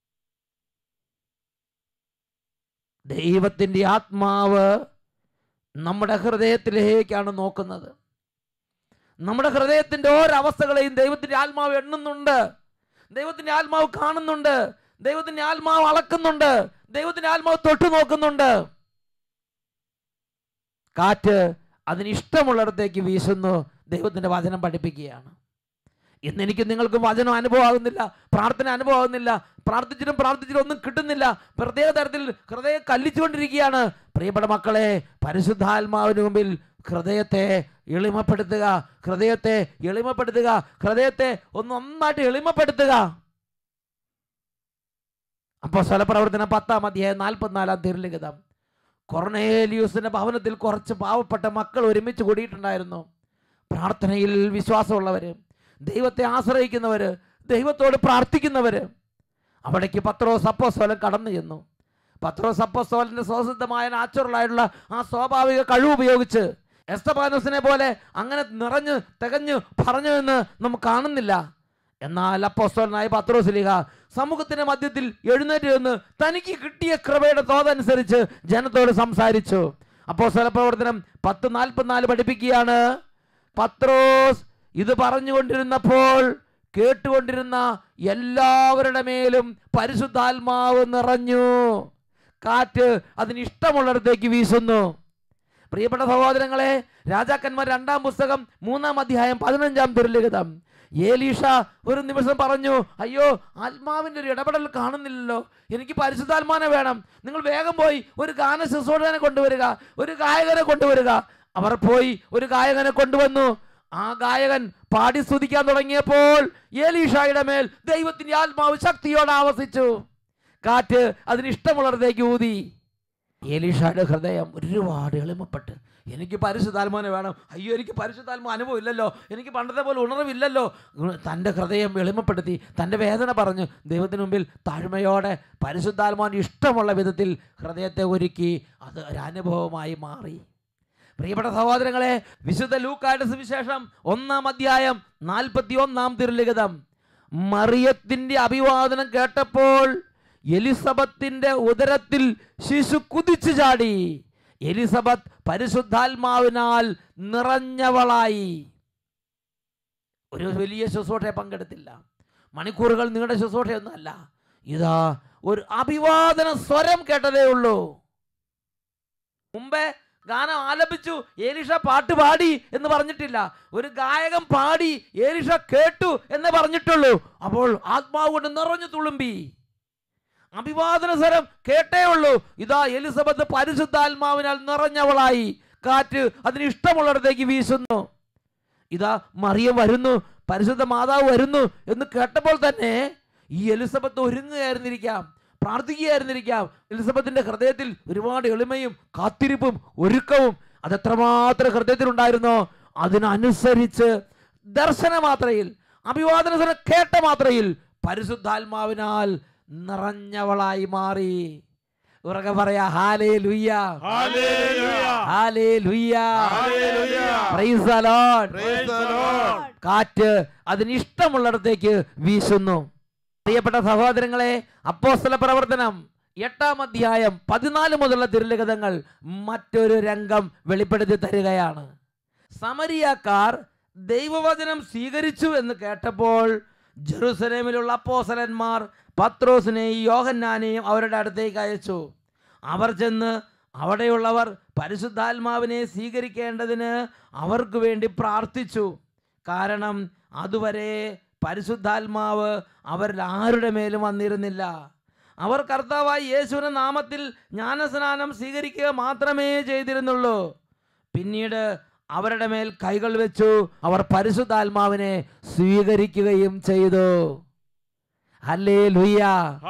ദൈവത്തിൻ്റെ ആത്മാവ് നമ്മുടെ ഹൃദയത്തിലേക്കാണ് നോക്കുന്നത്. നമ്മുടെ ഹൃദയത്തിൻ്റെ ഓരോ അവസ്ഥകളെയും ദൈവത്തിൻ്റെ ആത്മാവ് എണ്ണുന്നുണ്ട്. ദൈവത്തിൻ്റെ ആത്മാവ് കാണുന്നുണ്ട്. ദൈവത്തിൻ്റെ ആത്മാവ് അളക്കുന്നുണ്ട്. ദൈവത്തിൻ്റെ ആത്മാവ് തൊട്ടു നോക്കുന്നുണ്ട്. കാറ്റ് അതിന് ഇഷ്ടമുള്ളിടത്തേക്ക് വീശുന്നു. ദൈവത്തിൻ്റെ വചനം പഠിപ്പിക്കുകയാണ്. ഇന്ന് എനിക്ക് നിങ്ങൾക്ക് വചനം അനുഭവമാകുന്നില്ല, പ്രാർത്ഥന അനുഭവമാകുന്നില്ല, പ്രാർത്ഥിച്ചിട്ടും പ്രാർത്ഥിച്ചിട്ടും ഒന്നും കിട്ടുന്നില്ല, പ്രത്യേക തരത്തിൽ ഹൃദയം കല്ലിച്ചുകൊണ്ടിരിക്കുകയാണ്. പ്രിയപ്പെട്ട മക്കളെ, പരിശുദ്ധാത്മാവിന് മുമ്പിൽ ഹൃദയത്തെ എളിമപ്പെടുത്തുക, ഹൃദയത്തെ എളിമപ്പെടുത്തുക, ഹൃദയത്തെ ഒന്ന് ഒന്നായിട്ട് എളിമപ്പെടുത്തുക. അപ്പോസ്തല പ്രവർത്തനം പത്താം അധ്യായം നാൽപ്പത്തിനാലാം തിരുലിഖിതം. കൊർണേലിയൂസിന്റെ ഭവനത്തിൽ കുറച്ച് പാവപ്പെട്ട മക്കൾ ഒരുമിച്ച് കൂടിയിട്ടുണ്ടായിരുന്നു. പ്രാർത്ഥനയിൽ വിശ്വാസമുള്ളവര്, ദൈവത്തെ ആശ്രയിക്കുന്നവര്, ദൈവത്തോട് പ്രാർത്ഥിക്കുന്നവര്. അവിടേക്ക് പത്രോസ് അപ്പോസ്തലൻ കടന്നു ചെന്നു. പത്രോസ് അപ്പോസ്തലന്റെ സ്വസിദ്ധമായ നാച്ചുറലായിട്ടുള്ള ആ സ്വാഭാവിക കഴിവ് ഉപയോഗിച്ച് എസ്തഫാനോസിനെ പോലെ അങ്ങനെ നിറഞ്ഞു തികഞ്ഞു പറഞ്ഞു എന്ന് നമുക്ക് കാണുന്നില്ല. എന്നാൽ അപ്പോസ്തലനായ പത്രോസ്ലീഹ സമൂഹത്തിന്റെ മധ്യത്തിൽ എഴുന്നേറ്റ് നിന്ന് തനിക്ക് കിട്ടിയ കൃപയുടെ തോതനുസരിച്ച് ജനത്തോട് സംസാരിച്ചു. അപ്പോസ്തല പ്രവർത്തനം പത്ത് നാൽപ്പത്തിനാല് പഠിപ്പിക്കുകയാണ്. പത്രോസ് ഇത് പറഞ്ഞുകൊണ്ടിരുന്നപ്പോൾ കേട്ടുകൊണ്ടിരുന്ന എല്ലാവരുടെ മേലും പരിശുദ്ധാത്മാവ് നിറഞ്ഞു. കാറ്റ് അതിന് ഇഷ്ടമുള്ളിടത്തേക്ക് വീശുന്നു. പ്രിയപ്പെട്ട സഹോദരങ്ങളെ, രാജാക്കന്മാർ രണ്ടാം പുസ്തകം മൂന്നാം അധ്യായം പതിനഞ്ചാം തിരുലിഖിതം. ഏലീഷ ഒരു നിമിഷം പറഞ്ഞു, അയ്യോ, ആത്മാവിൻ്റെ ഒരു ഇടപെടൽ കാണുന്നില്ലല്ലോ, എനിക്ക് പരിശുദ്ധാത്മാവിനെ വേണം. നിങ്ങൾ വേഗം പോയി ഒരു ഗാന ശുശ്രൂഷകനെ കൊണ്ടുവരിക, ഒരു ഗായകനെ കൊണ്ടുവരിക. അവർ പോയി ഒരു ഗായകനെ കൊണ്ടുവന്നു. ആ ഗായകൻ പാടി സ്തുതിക്കാൻ തുടങ്ങിയപ്പോൾ ഏലീഷയുടെ മേൽ ദൈവത്തിൻ്റെ ആത്മാവ് ശക്തിയോടെ ആവസിച്ചു. കാറ്റ് അതിന് ഇഷ്ടമുള്ളിടത്തേക്ക് ഊതി. ഏലീഷയുടെ ഹൃദയം ഒരുപാട് എളിമപ്പെട്ട്, എനിക്ക് പരിശുദ്ധാത്മാവിനെ വേണം, അയ്യോ എനിക്ക് പരിശുദ്ധാത്മാ അനുഭവം ഇല്ലല്ലോ, എനിക്ക് പണ്ടത്തെ പോലെ ഉണർവില്ലല്ലോ. തൻ്റെ ഹൃദയം എളിമപ്പെടുത്തി, തൻ്റെ വേദന പറഞ്ഞ് ദൈവത്തിന് മുമ്പിൽ താഴ്മയോടെ പരിശുദ്ധാത്മാവിന് ഇഷ്ടമുള്ള വിധത്തിൽ ഹൃദയത്തെ ഒരുക്കി. അത് ഒരനുഭവമായി മാറി. പ്രിയപ്പെട്ട സഹോദരങ്ങളെ, വിശുദ്ധ ലൂക്കായുടെ സുവിശേഷം ഒന്നാം അധ്യായം നാൽപ്പത്തി ഒന്നാം തിരുലിഖിതം. മറിയത്തിൻ്റെ അഭിവാദനം കേട്ടപ്പോൾ എലിസബത്തിന്റെ ഉദരത്തിൽ ശിശു കുതിച്ചു ചാടി. എലിസബത്ത് പരിശുദ്ധാത്മാവിനാൽ നിറഞ്ഞവളായി. ഒരു വലിയ ശുശ്രൂഷയെ പങ്കെടുത്തില്ല, മണിക്കൂറുകൾ നീണ്ട ശുശ്രൂഷയൊന്നുമല്ല. ഇതാ ഒരു അഭിവാദന സ്വരം കേട്ടതേ ഉള്ളൂ. മുമ്പേ ഗാനം ആലപിച്ചു, ഏലീഷ പാട്ട് പാടി എന്ന് പറഞ്ഞിട്ടില്ല. ഒരു ഗായകൻ പാടി, ഏലീഷ കേട്ടു എന്ന് പറഞ്ഞിട്ടുള്ളൂ. അപ്പോൾ ആത്മാവ് കൊണ്ട് നിറഞ്ഞു തുളുമ്പി. അഭിവാദന സ്വരം കേട്ടേ ഉള്ളൂ. ഇതാ എലിസബത്ത് പരിശുദ്ധാത്മാവിനാൽ നിറഞ്ഞവളായി. കാറ്റ് അതിന് ഇഷ്ടമുള്ളിടത്തേക്ക് വീശുന്നു. ഇതാ മറിയം വരുന്നു, പരിശുദ്ധ മാതാവ് വരുന്നു എന്ന് കേട്ടപ്പോൾ തന്നെ ഈ എലിസബത്ത് ഒരുങ്ങുകയായിരുന്നിരിക്കാം, പ്രാർത്ഥിക്കുകയായിരുന്നിരിക്കാം. എലിസബത്തിന്റെ ഹൃദയത്തിൽ ഒരുപാട് എളിമയും കാത്തിരിപ്പും ഒരുക്കവും അതെത്രമാത്രം ഹൃദയത്തിലുണ്ടായിരുന്നോ അതിനനുസരിച്ച് ദർശന മാത്രയിൽ, അഭിവാദന സ്വരം കേട്ട മാത്രയിൽ പരിശുദ്ധാത്മാവിനാൽ നിറഞ്ഞവളായി മാറി. ഉറക്കെ പറയാ, ഹല്ലേലൂയ, ഹല്ലേലൂയ, ഹല്ലേലൂയ, ഹല്ലേലൂയ, praise the lord, praise the lord. കാറ്റ് അതിന് ഇഷ്ടമുള്ളിടത്തേക്ക് വീശുന്നു. പ്രിയപ്പെട്ട സഹോദരങ്ങളെ, അപ്പോസ്തല പ്രവർത്തനം എട്ടാം അധ്യായം പതിനാല് മുതലുള്ള തിരുലിഖിതങ്ങൾ മറ്റൊരു രംഗം വെളിപ്പെടുത്തി തരികയാണ്. സമരിയാക്കാർ ദൈവവചനം സ്വീകരിച്ചു എന്ന് കേട്ടപ്പോൾ ജെറുസലേമിലുള്ള അപ്പോസ്തലന്മാർ പത്രോസിനെയും യോഹന്നാനെയും അവരുടെ അടുത്തേക്ക് അയച്ചു. അവർ ചെന്ന് അവിടെയുള്ളവർ പരിശുദ്ധാത്മാവിനെ സ്വീകരിക്കേണ്ടതിന് അവർക്ക് വേണ്ടി പ്രാർത്ഥിച്ചു. കാരണം അതുവരെ പരിശുദ്ധാത്മാവ് അവരിൽ ആരുടെ മേലും വന്നിരുന്നില്ല. അവർ കർത്താവായ യേശുവിന്റെ നാമത്തിൽ ജ്ഞാനസ്നാനം സ്വീകരിക്കുക മാത്രമേ ചെയ്തിരുന്നുള്ളൂ. പിന്നീട് അവരുടെ മേൽ കൈകൾ വെച്ചു അവർ പരിശുദ്ധാത്മാവിനെ സ്വീകരിക്കുകയും ചെയ്തു. ഹല്ലേലൂയ.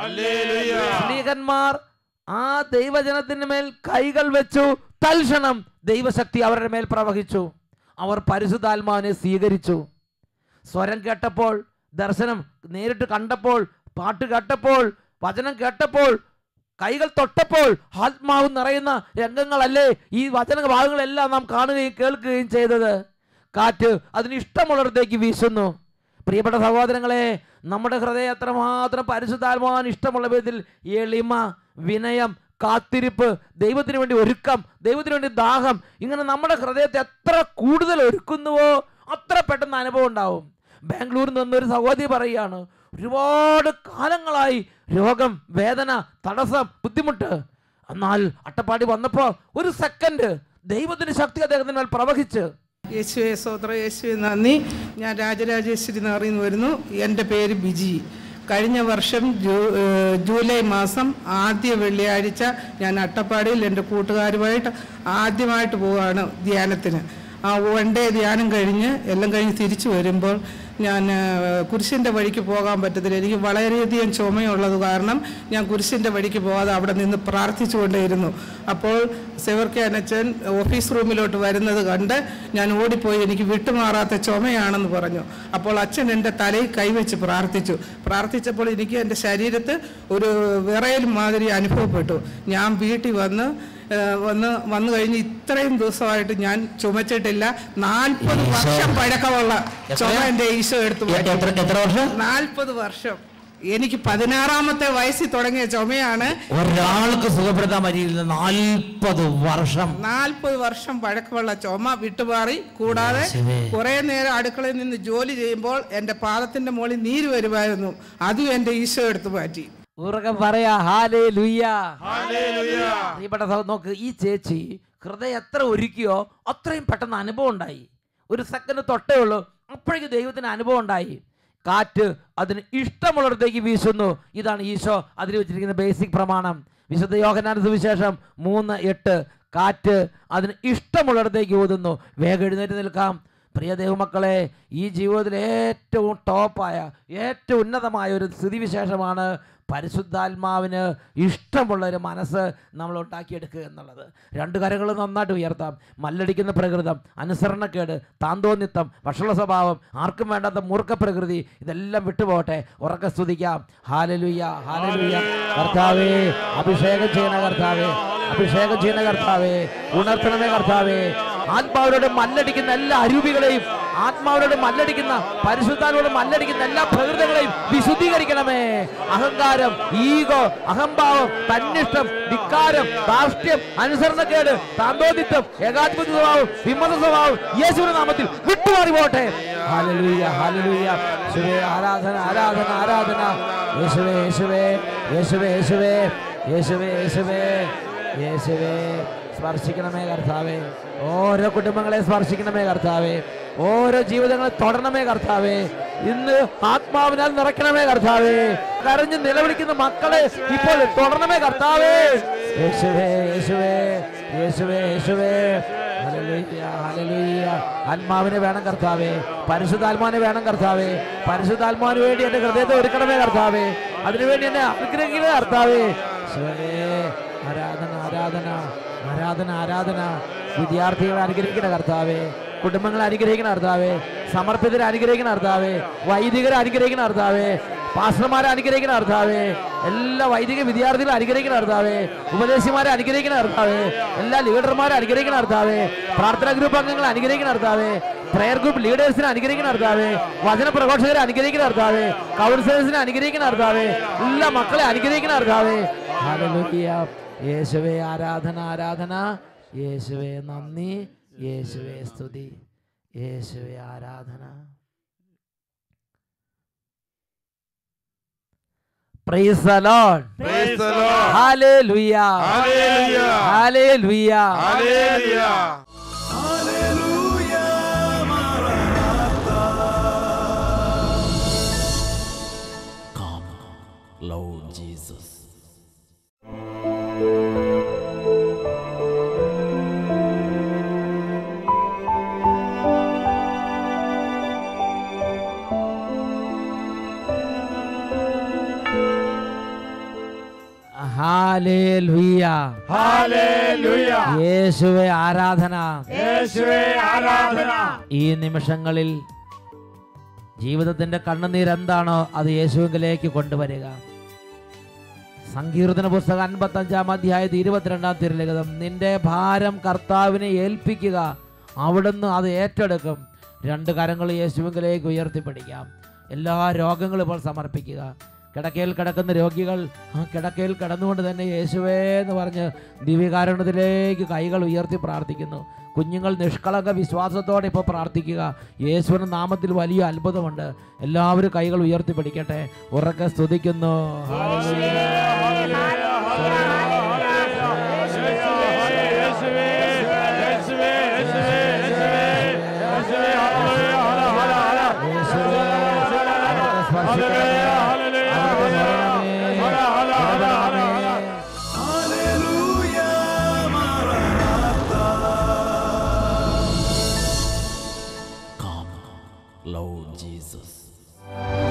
സ്ലീഹന്മാർ ആ ദൈവജനത്തിന്റെ മേൽ കൈകൾ വെച്ചു. തൽക്ഷണം ദൈവശക്തി അവരുടെ മേൽ പ്രവഹിച്ചു. അവർ പരിശുദ്ധാത്മാവിനെ സ്വീകരിച്ചു. സ്വരം കേട്ടപ്പോൾ, ദർശനം നേരിട്ട് കണ്ടപ്പോൾ, പാട്ട് കേട്ടപ്പോൾ, വചനം കേട്ടപ്പോൾ, കൈകൾ തൊട്ടപ്പോൾ ആത്മാവ് നിറയുന്ന രംഗങ്ങളല്ലേ ഈ വചന ഭാഗങ്ങളെല്ലാം നാം കാണുകയും കേൾക്കുകയും ചെയ്തത്. കാറ്റ് അതിന് ഇഷ്ടമുള്ളിടത്തേക്ക് വീശുന്നു. പ്രിയപ്പെട്ട സഹോദരങ്ങളെ, നമ്മുടെ ഹൃദയം എത്രമാത്രം പരിശുദ്ധാത്മാവിന് ഇഷ്ടമുള്ള വിധത്തിൽ എളിമ, വിനയം, കാത്തിരിപ്പ്, ദൈവത്തിന് വേണ്ടി ഒരുക്കം, ദൈവത്തിന് വേണ്ടി ദാഹം, ഇങ്ങനെ നമ്മുടെ ഹൃദയത്തെ എത്ര കൂടുതൽ ഒരുക്കുന്നുവോ അത്ര പെട്ടെന്ന് അനുഭവം ഉണ്ടാവും. ബാംഗ്ലൂരിൽ നിന്നൊരു സഹോദരി പറയുകയാണ്, ഒരുപാട് കാലങ്ങളായി രോഗം, വേദന, തടസ്സം, ബുദ്ധിമുട്ട്. എന്നാൽ അട്ടപ്പാടി വന്നപ്പോൾ ഒരു സെക്കൻഡ് ദൈവത്തിന്റെ ശക്തി അദ്ദേഹത്തിന് മേൽ പ്രവഹിച്ച്. യേശുവേ സ്തോത്രം, യേശുവേ നന്ദി. ഞാൻ രാജരാജേശ്വരി നഗറിൽ നിന്ന് വരുന്നു. എൻ്റെ പേര് ബിജി. കഴിഞ്ഞ വർഷം ജൂ ജൂലൈ മാസം ആദ്യ വെള്ളിയാഴ്ച ഞാൻ അട്ടപ്പാടിയിൽ എൻ്റെ കൂട്ടുകാരുമായിട്ട് ആദ്യമായിട്ട് പോവുകയാണ് ധ്യാനത്തിന്. ആ വൺ ഡേ ധ്യാനം കഴിഞ്ഞ് എല്ലാം കഴിഞ്ഞ് തിരിച്ചു വരുമ്പോൾ ഞാൻ കുരിശിൻ്റെ വഴിക്ക് പോകാൻ പറ്റത്തില്ല. എനിക്ക് വളരെയധികം ചുമയുള്ളത് കാരണം ഞാൻ കുരിശിൻ്റെ വഴിക്ക് പോകാതെ അവിടെ നിന്ന് പ്രാർത്ഥിച്ചുകൊണ്ടേയിരുന്നു. അപ്പോൾ സെവർക്കാനച്ചൻ ഓഫീസ് റൂമിലോട്ട് വരുന്നത് കണ്ട് ഞാൻ ഓടിപ്പോയി, എനിക്ക് വിട്ടുമാറാത്ത ചുമയാണെന്ന് പറഞ്ഞു. അപ്പോൾ അച്ഛൻ എൻ്റെ തലയിൽ കൈവച്ച് പ്രാർത്ഥിച്ചു. പ്രാർത്ഥിച്ചപ്പോൾ എനിക്ക് എൻ്റെ ശരീരത്ത് ഒരു വിറയൽ മാതിരി അനുഭവപ്പെട്ടു. ഞാൻ വീട്ടിൽ വന്ന് വന്ന് വന്നു കഴിഞ്ഞ് ഇത്രയും ദിവസമായിട്ട് ഞാൻ ചുമച്ചിട്ടില്ല. നാൽപ്പത് വർഷം പഴക്കമുള്ള ചുമ എൻ്റെ ഈശോ എടുത്തു. നാൽപ്പത് വർഷം എനിക്ക് പതിനാറാമത്തെ വയസ്സിൽ തുടങ്ങിയ ചുമയാണ്. ഒരാൾക്ക് സുഖപ്പെടുത്താൻ പറ്റിയില്ല. നാൽപ്പത് വർഷം നാൽപ്പത് വർഷം പഴക്കമുള്ള ചുമ വിട്ടുമാറി. കൂടാതെ കുറെ നേരം അടുക്കളയിൽ നിന്ന് ജോലി ചെയ്യുമ്പോൾ എൻ്റെ പാദത്തിന്റെ മുകളിൽ നീര് വരുമായിരുന്നു. അതും എൻ്റെ ഈശോ എടുത്തു മാറ്റി. ഉറക്കം പറയാ ഹല്ലേലൂയ. പ്രിയപ്പെട്ട സഹോദരൻ, നോക്ക്, ഈ ചേച്ചി ഹൃദയം എത്ര ഒരുക്കിയോ അത്രയും പെട്ടെന്ന് അനുഭവം ഉണ്ടായി. ഒരു സെക്കൻഡ് തൊട്ടേ ഉള്ളൂ, അപ്പോഴേക്കും ദൈവത്തിന് അനുഭവം ഉണ്ടായി. കാറ്റ് അതിന് ഇഷ്ടമുള്ളിടത്തേക്ക് വീശുന്നു. ഇതാണ് ഈശോ അതിൽ വെച്ചിരിക്കുന്ന ബേസിക് പ്രമാണം. വിശുദ്ധ യോഹന്നാന്റെ സുവിശേഷം മൂന്ന് എട്ട്. കാറ്റ് അതിന് ഇഷ്ടമുള്ളിടത്തേക്ക് ഊതുന്നു. വേഗം എഴുന്നേറ്റ് നിൽക്കാം. പ്രിയ ദൈവമക്കളെ, ഈ ജീവിതത്തിൽ ഏറ്റവും ടോപ്പായ, ഏറ്റവും ഉന്നതമായ ഒരു സ്ഥിതിവിശേഷമാണ് പരിശുദ്ധാത്മാവിന് ഇഷ്ടമുള്ളൊരു മനസ്സ് നമ്മൾ ഉണ്ടാക്കിയെടുക്കുക എന്നുള്ളത്. രണ്ട് കരങ്ങളും നന്നായിട്ട് ഉയർത്താം. മല്ലടിക്കുന്ന പ്രകൃതം, അനുസരണക്കേട്, താന്തോന്നിത്തം, വഷള സ്വഭാവം, ആർക്കും വേണ്ടാത്ത മൂർഖ പ്രകൃതി, ഇതെല്ലാം വിട്ടുപോകട്ടെ. ഉറക്കെ സ്തുതിക്കാം. ഹല്ലേലൂയ, ഹല്ലേലൂയ. കർത്താവേ, അഭിഷേകം ചെയ്യുന്ന കർത്താവേ, അഭിഷേകം ചെയ്യുന്ന കർത്താവേ, ഉണർത്തണമേ കർത്താവേ. ആത്മാവിനോട് മല്ലടിക്കുന്ന എല്ലാ അരൂപികളെയും, ആത്മാവിനോട് മല്ലടിക്കുന്ന, പരിശുദ്ധാത്മാവോട് മല്ലടിക്കുന്ന എല്ലാ പ്രകൃതങ്ങളെയും വിശുദ്ധീകരിക്കണമേ. അഹങ്കാരം, ഈഗോ, അഹംഭാവം, തന്നിഷ്ടം, ധിക്കാരം, ധാർഷ്ട്യം, അനുസരണക്കേട്, താന്തോദിത്വം, ഏകാധിപത്യ സ്വഭാവം, വിമത സ്വഭാവം യേശുവിന്റെ നാമത്തിൽ വിട്ടുമാറി പോട്ടെ. ഹല്ലേലൂയ, ഹല്ലേലൂയ. യേശുവേ, ആരാധന, ആരാധന, ആരാധന. യേശുവേ, യേശുവേ, യേശുവേ, യേശുവേ, യേശുവേ, യേശുവേ, യേശുവേ. സ്പർശിക്കണമേ കർത്താവേ. ഓരോ കുടുംബങ്ങളെ സ്പർശിക്കണമേ കർത്താവേ. ഓരോ ജീവിതങ്ങളെ തൊടണമേ കർത്താവേ. ഇന്ന് ആത്മാവിനാൽ നിറയ്ക്കണമേ കർത്താവേ. കരഞ്ഞ് നിലവിളിക്കുന്ന മക്കളെ ഇപ്പോൾ തൊടണമേ കർത്താവേ. യേശുവേ, യേശുവേ, യേശുവേ, യേശുവേ. ഹല്ലേലൂയ, ഹല്ലേലൂയ. ആത്മാവിനെ വേണം കർത്താവേ. പരിശുദ്ധാത്മാവിനെ വേണം കർത്താവേ. പരിശുദ്ധാത്മാവിന് വേണ്ടി എന്റെ ഹൃദയത്തെ ഒരുക്കണമേ കർത്താവേ. അതിനുവേണ്ടി എന്നെ അനുഗ്രഹിക്കണമേ കർത്താവേ. ആരാധന, ആരാധന, ആരാധന, ആരാധന. വിദ്യാർത്ഥികളെ അനുഗ്രഹിക്കണ കർത്താവേ. കുടുംബങ്ങളെ അനുഗ്രഹിക്കണ കർത്താവേ. സമർപ്പിതരെ അനുഗ്രഹിക്കണ കർത്താവേ. വൈദികരെ അനുഗ്രഹിക്കണ കർത്താവേ. പാസ്റ്റർമാരെ അനുഗ്രഹിക്കണ കർത്താവേ. എല്ലാ വൈദിക വിദ്യാർത്ഥികളെ അനുഗ്രഹിക്കണ കർത്താവേ. ഉപദേശിമാരെ അനുഗ്രഹിക്കണ കർത്താവേ. എല്ലാ ലീഡർമാരെ അനുഗ്രഹിക്കണ കർത്താവേ. പ്രാർത്ഥനാ ഗ്രൂപ്പ് അംഗങ്ങളെ അനുഗ്രഹിക്കണ കർത്താവേ. പ്രയർ ഗ്രൂപ്പ് ലീഡേഴ്സിനെ അനുഗ്രഹിക്കണ കർത്താവേ. വചന പ്രഘോഷകരെ അനുഗ്രഹിക്കണ കർത്താവേ. കൗൺസിലേഴ്സിനെ അനുഗ്രഹിക്കണ കർത്താവേ. എല്ലാ മക്കളെ അനുഗ്രഹിക്കണ കർത്താവേ. ഹല്ലേലൂയ. യേശുവേ, ആരാധന, ആരാധന. യേശുവേ, നന്ദി. യേശുവേ, സ്തുതി. യേശുവേ, ആരാധന. Praise the Lord. Praise the Lord. Hallelujah. Hallelujah. Hallelujah. Hallelujah. Hallelujah, Maranatha. ഹല്ലേലൂയ. യേശുവേ ആരാധന. യേശുവേ ആരാധന. ഈ നിമിഷങ്ങളിൽ ജീവിതത്തിന്റെ കണ്ണുനീർ എന്താണോ അത് യേശുവിലേക്ക് കൊണ്ടുവരിക. സങ്കീർത്തന പുസ്തകം അൻപത്തി അഞ്ചാം അധ്യായത്തിൽ ഇരുപത്തിരണ്ടാം തിരുലിഖിതം, നിന്റെ ഭാരം കർത്താവിനെ ഏൽപ്പിക്കുക, അവിടുന്ന് അത് ഏറ്റെടുക്കും. രണ്ട് കരങ്ങൾ യേശുവിലേക്ക് ഉയർത്തിപ്പിടിക്കാം. എല്ലാ രോഗങ്ങളും ഇപ്പോൾ സമർപ്പിക്കുക. കിടക്കയിൽ കിടക്കുന്ന രോഗികൾ ആ കിടക്കയിൽ കിടന്നുകൊണ്ട് തന്നെ യേശുവേ എന്ന് പറഞ്ഞ് ദിവ്യകാരുണ്യത്തിലേക്ക് കൈകൾ ഉയർത്തി പ്രാർത്ഥിക്കുന്നു. കുഞ്ഞുങ്ങൾ നിഷ്കളങ്ക വിശ്വാസത്തോടെ ഇപ്പോൾ പ്രാർത്ഥിക്കുക. യേശുവിന്റെ നാമത്തിൽ വലിയ അത്ഭുതമുണ്ട്. എല്ലാവരും കൈകൾ ഉയർത്തി പിടിക്കട്ടെ. ഉറക്കെ സ്തുതിക്കുന്നു. Lord Jesus.